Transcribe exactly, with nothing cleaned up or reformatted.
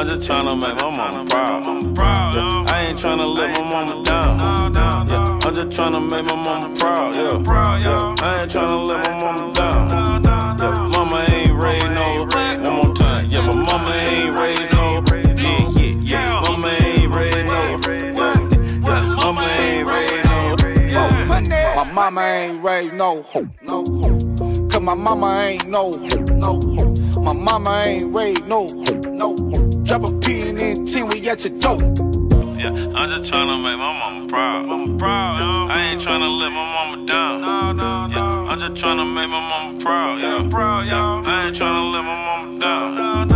I'm just tryna make my mama proud. Yeah. I ain't tryna let my mama down. Yeah. I'm just tryna make my mama proud. Yeah. Yeah. I ain't tryna let my mama down. Yeah. Mama ain't raised no. One more time. Yeah, my mama ain't raised no. Yeah, yeah, yeah. Mama ain't raised no. Yeah, yeah. Mama ain't raised no. Yeah. My mama ain't raised no. No. Cause my mama ain't no. No. My mama ain't raised no. No. Drop a P and then ten, we at your door. Yeah, I'm just tryna make my mama proud. Mama proud, yo. I ain't tryna let my mama down. No, no, no. Yeah, I'm just tryna make my mama proud. Yeah, proud, yo. I ain't tryna let my mama down.